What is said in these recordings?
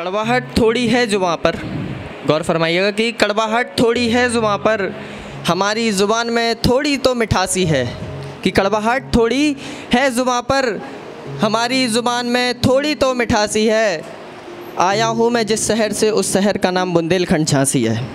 कड़वाहट थोड़ी है जुबां पर, गौर फरमाइएगा कि कड़वाहट थोड़ी है जुबां पर, हमारी ज़ुबान में थोड़ी तो मिठासी है। कि कड़वाहट थोड़ी है जुबां पर, हमारी ज़ुबान में थोड़ी तो मिठासी है। आया हूँ मैं जिस शहर से, उस शहर का नाम बुंदेलखंड झांसी है।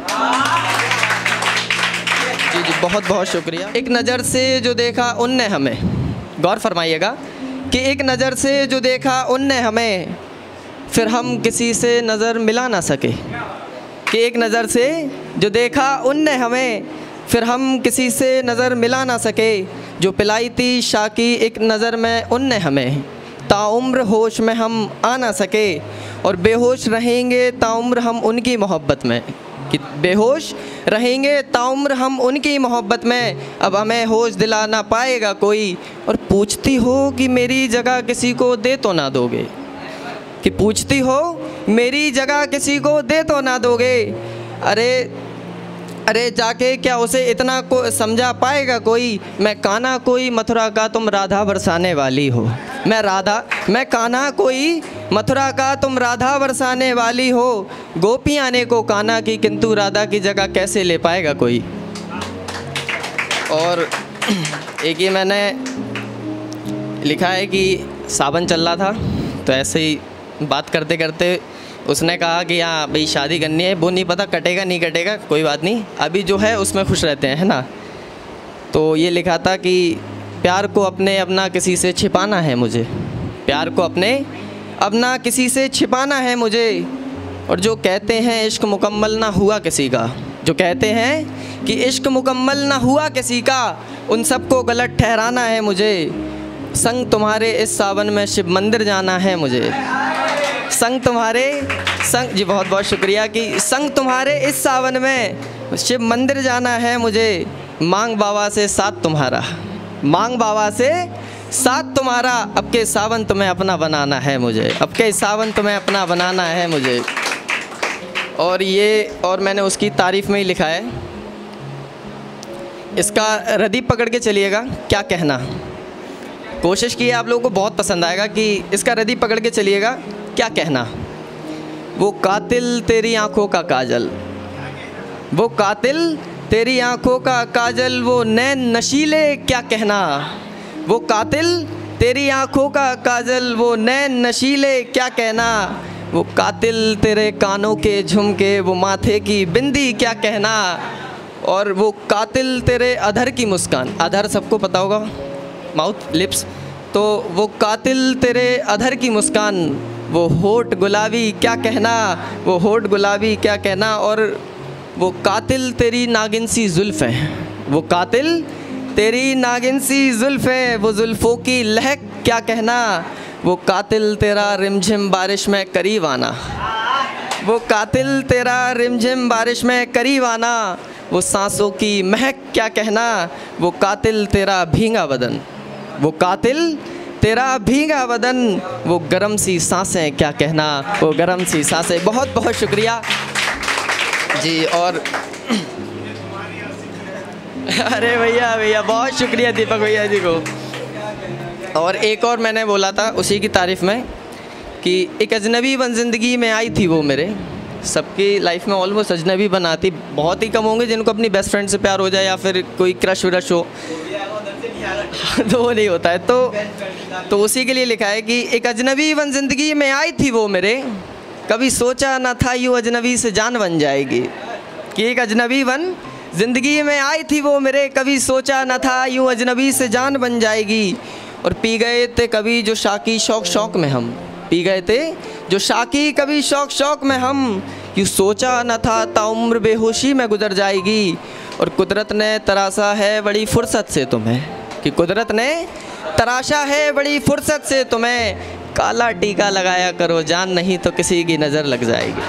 जी जी, बहुत बहुत शुक्रिया। एक नज़र से जो देखा उनने हमें, गौर फरमाइएगा कि एक नज़र से जो देखा उनने हमें, फिर हम किसी से नज़र मिला ना सके। कि एक नज़र से जो देखा उनने हमें, फिर हम किसी से नज़र मिला ना सके। जो पिलाई थी शाकी एक नज़र में उनने हमें, ताउम्र होश में हम आ ना सके। और बेहोश रहेंगे ताउम्र हम उनकी मोहब्बत में, कि बेहोश रहेंगे ताउम्र हम उनकी मोहब्बत में। अब हमें होश दिला ना पाएगा कोई, और पूछती हो कि मेरी जगह किसी को दे तो ना दोगे। कि पूछती हो मेरी जगह किसी को दे तो ना दोगे। अरे जाके क्या उसे इतना को समझा पाएगा कोई। मैं कान्हा कोई मथुरा का, तुम राधा बरसाने वाली हो। मैं कान्हा कोई मथुरा का, तुम राधा बरसाने वाली हो। गोपियाँ ने को कान्हा की, किंतु राधा की जगह कैसे ले पाएगा कोई। और एक ये मैंने लिखा है कि सावन चल रहा था, तो ऐसे ही बात करते करते उसने कहा कि हाँ भाई शादी करनी है, वो नहीं पता कटेगा नहीं कटेगा, कोई बात नहीं, अभी जो है उसमें खुश रहते हैं, है ना। तो ये लिखा था कि प्यार को अपना किसी से छिपाना है मुझे, प्यार को अपना किसी से छिपाना है मुझे। और जो कहते हैं इश्क मुकम्मल ना हुआ किसी का, जो कहते हैं कि इश्क मुकम्मल ना हुआ किसी का, उन सबको गलत ठहराना है मुझे। संग तुम्हारे इस सावन में शिव मंदिर जाना है मुझे। संग जी बहुत बहुत शुक्रिया कि संग तुम्हारे इस सावन में शिव मंदिर जाना है मुझे। मांग बाबा से साथ तुम्हारा, मांग बाबा से साथ तुम्हारा, अब के सावन तुम्हें अपना बनाना है मुझे, अब के सावन तुम्हें अपना बनाना है मुझे। और मैंने उसकी तारीफ़ में ही लिखा है, इसका रदीफ पकड़ के चलिएगा, क्या कहना। कोशिश की है, आप लोगों को बहुत पसंद आएगा कि इसका रदीफ पकड़ के चलिएगा, क्या कहना। वो कातिल तेरी आँखों का काजल, वो कातिल तेरी आँखों का काजल, वो नैन नशीले क्या कहना। वो कातिल तेरी आँखों का काजल, वो नैन नशीले क्या कहना। वो कातिल तेरे कानों के झुमके, वो माथे की बिंदी क्या कहना। और वो कातिल तेरे अधर की मुस्कान, अधर सबको पता होगा, माउथ लिप्स, तो वो कातिल तेरे अधर की मुस्कान, वो होठ गुलाबी क्या कहना, वो होठ गुलाबी क्या कहना। और वो कातिल तेरी नागिन सी जुल्फ़ें, वो कातिल तेरी नागिन सी जुल्फ़ें, वो जुल्फ़ों की लहक क्या कहना। वो कातिल तेरा रिमझिम बारिश में करीब आना, वो कातिल तेरा रिमझिम बारिश में करीब आना। वो सांसों की महक क्या कहना। वो कातिल तेरा भींगा बदन, वो कातिल तेरा भीगा बदन, वो गरम सी सांसें क्या कहना, वो गरम सी सांसें। बहुत बहुत शुक्रिया जी। और अरे भैया बहुत शुक्रिया दीपक भैया जी को। और एक और मैंने बोला था उसी की तारीफ़ में कि एक अजनबी बन ज़िंदगी में आई थी वो मेरे। सबकी लाइफ में ऑलमोस्ट अजनबी बन आती, बहुत ही कम होंगे जिनको अपनी बेस्ट फ्रेंड से प्यार हो जाए या फिर कोई क्रश व्रश हो, तो वो नहीं होता है। तो उसी के लिए लिखा है कि एक अजनबी बन ज़िंदगी में आई थी वो मेरे, कभी सोचा न था यूँ अजनबी से जान बन जाएगी। कि एक अजनबी बन ज़िंदगी में आई थी वो मेरे, कभी सोचा न था यूँ अजनबी से जान बन जाएगी। और पी गए थे कभी जो शाकी शौक शौक में हम, पी गए थे जो शाकी कभी शौक शौक में हम, यूँ सोचा न था ताउम्र बेहोशी में गुजर जाएगी। और कुदरत ने तराशा है बड़ी फुर्सत से तुम्हें, कि कुदरत ने तराशा है बड़ी फुर्सत से तुम्हें, काला टीका लगाया करो जान, नहीं तो किसी की नज़र लग जाएगी।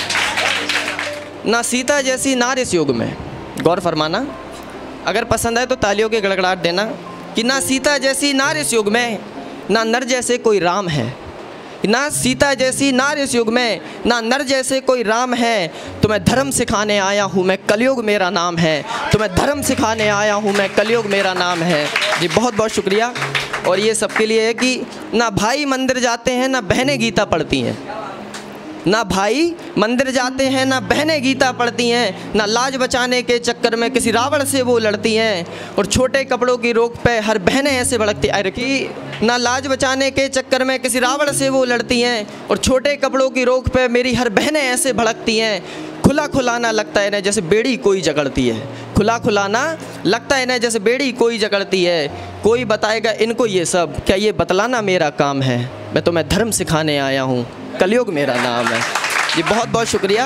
ना सीता जैसी नार इस युग में, गौर फरमाना, अगर पसंद आए तो तालियों की गड़गड़ाहट देना, कि ना सीता जैसी नार इस युग में, ना नर जैसे कोई राम है। ना सीता जैसी नार इस युग में, ना नर जैसे कोई राम है। तुम्हें धर्म सिखाने आया हूँ मैं, कलयुग मेरा नाम है। तुम्हें धर्म सिखाने आया हूँ मैं, कलयुग मेरा नाम है। जी बहुत बहुत शुक्रिया। और ये सबके लिए है कि ना भाई मंदिर जाते हैं, ना बहनें गीता पढ़ती हैं। ना भाई मंदिर जाते हैं, ना बहनें गीता पढ़ती हैं, ना लाज बचाने के चक्कर में किसी रावण से वो लड़ती हैं, और छोटे कपड़ों की रोक पे हर बहनें ऐसे भड़कती हैं कि ना लाज बचाने के चक्कर में किसी रावण से वो लड़ती हैं, और छोटे कपड़ों की रोक पे मेरी हर बहनें ऐसे भड़कती हैं। खुला खुलाना लगता है ना जैसे बेड़ी कोई जकड़ती है, खुला खुलाना लगता है ना जैसे बेड़ी कोई जकड़ती है। कोई बताएगा इनको ये सब, क्या ये बतलाना मेरा काम है? मैं तुम्हें धर्म सिखाने आया हूँ, कलयुग मेरा नाम है। जी बहुत बहुत शुक्रिया।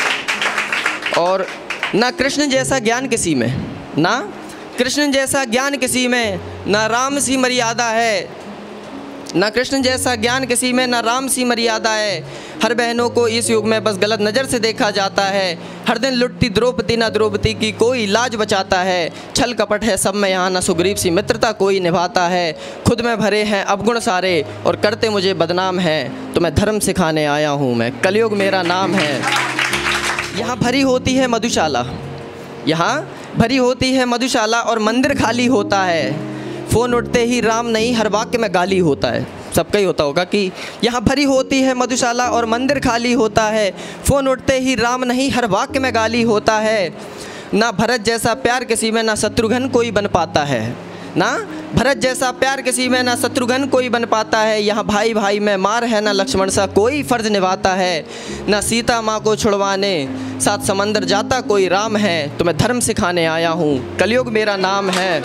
और ना कृष्ण जैसा ज्ञान किसी में, ना कृष्ण जैसा ज्ञान किसी में, ना राम सी मर्यादा है, ना कृष्ण जैसा ज्ञान किसी में, ना राम सी मर्यादा है। हर बहनों को इस युग में बस गलत नज़र से देखा जाता है। हर दिन लुटती द्रौपदी, ना द्रौपदी की कोई लाज बचाता है। छल कपट है सब में यहाँ, ना सुग्रीव सी मित्रता कोई निभाता है। खुद में भरे हैं अवगुण सारे और करते मुझे बदनाम है। तो मैं धर्म सिखाने आया हूँ, मैं कलयुग मेरा नाम है। यहाँ भरी होती है मधुशाला, यहाँ भरी होती है मधुशाला और मंदिर खाली होता है। फ़ोन उठते ही राम नहीं हर वाक्य में गाली होता है। सबका ही होता होगा कि यहाँ भरी होती है मधुशाला और मंदिर खाली होता है। फ़ोन उठते ही राम नहीं हर वाक्य में गाली होता है। ना भरत जैसा प्यार किसी में, ना शत्रुघ्न कोई बन पाता है। ना भरत जैसा प्यार किसी में, ना शत्रुघ्न कोई बन पाता है। यहाँ भाई भाई में मार है, ना लक्ष्मण सा कोई फ़र्ज निभाता है। ना सीता माँ को छुड़वाने सात समंदर जाता कोई राम है। तो मैं धर्म सिखाने आया हूँ, कलयुग मेरा नाम है।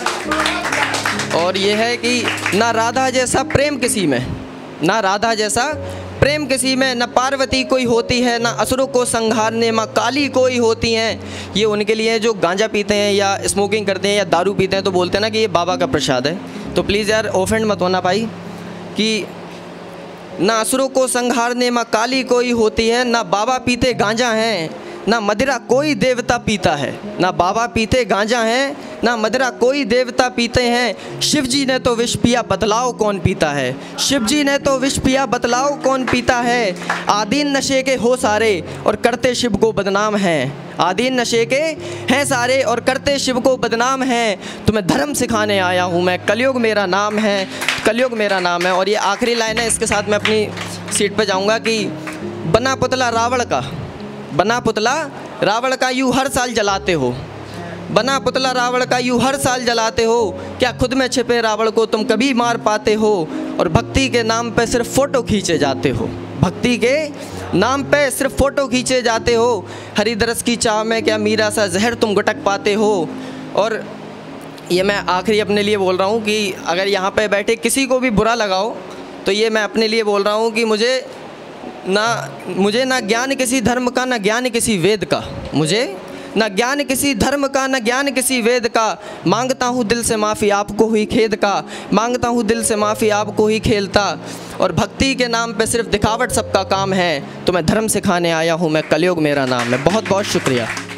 और ये है कि ना राधा जैसा प्रेम किसी में, ना राधा जैसा प्रेम किसी में, न पार्वती कोई होती है, ना असुरों को संहारने माँ काली कोई होती हैं। ये उनके लिए जो गांजा पीते हैं या स्मोकिंग करते हैं या दारू पीते हैं तो बोलते हैं ना कि ये बाबा का प्रसाद है। तो प्लीज़ यार ऑफेंड मत होना भाई, कि ना असुरों को संहारने माँ काली कोई होती है, ना बाबा पीते गांजा हैं, ना मदिरा कोई देवता पीता है। ना बाबा पीते गांजा हैं, ना मदिरा कोई देवता पीते हैं। शिव जी ने तो विष पिया, बतलाओ कौन पीता है? शिव जी ने तो विष पिया, बतलाओ कौन पीता है? आदीन नशे के हो सारे और करते शिव को बदनाम हैं। आदीन नशे के हैं सारे और करते शिव को बदनाम हैं। तुम्हें धर्म सिखाने आया हूँ मैं, कलयुग मेरा नाम है, कलयुग मेरा नाम है। और ये आखिरी लाइन है, इसके साथ मैं अपनी सीट पर जाऊँगा कि बना पुतला रावण का, बना पुतला रावण का यूँ हर साल जलाते हो। बना पुतला रावण का यूँ हर साल जलाते हो। क्या खुद में छिपे रावण को तुम कभी मार पाते हो? और भक्ति के नाम पे सिर्फ फ़ोटो खींचे जाते हो। भक्ति के नाम पे सिर्फ फ़ोटो खींचे जाते हो। हरिदरस की चाह में क्या मीरा सा जहर तुम गुटक पाते हो? और ये मैं आखिरी अपने लिए बोल रहा हूँ कि अगर यहाँ पे बैठे किसी को भी बुरा लगाओ तो ये मैं अपने लिए बोल रहा हूँ कि मुझे ना ज्ञान किसी धर्म का, ना ज्ञान किसी वेद का। मुझे ना ज्ञान किसी धर्म का, ना ज्ञान किसी वेद का। मांगता हूँ दिल से माफ़ी आपको हुई खेद का, मांगता हूँ दिल से माफ़ी आपको ही खेलता। और भक्ति के नाम पे सिर्फ दिखावट सबका काम है। तो मैं धर्म सिखाने आया हूँ मैं, कलयुग मेरा नाम है। बहुत बहुत शुक्रिया।